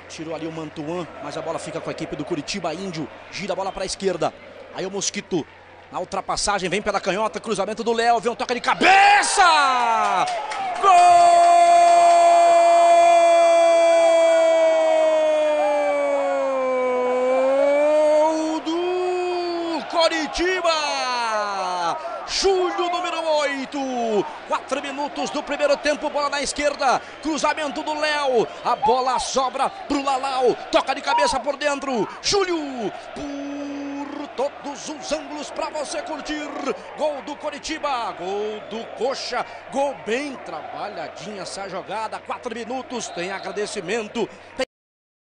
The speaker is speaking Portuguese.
Tirou ali o Mantuan, mas a bola fica com a equipe do Curitiba. Índio gira a bola para a esquerda. Aí o Mosquito na ultrapassagem, vem pela canhota, cruzamento do Léo, vem um toque de cabeça! Gol do Coritiba! Júlio, número 8, 4 minutos do primeiro tempo, bola na esquerda, cruzamento do Léo, a bola sobra pro Lalau, toca de cabeça por dentro, Júlio, por todos os ângulos para você curtir, gol do Coritiba, gol do Coxa, gol bem trabalhadinha essa jogada, 4 minutos, tem agradecimento.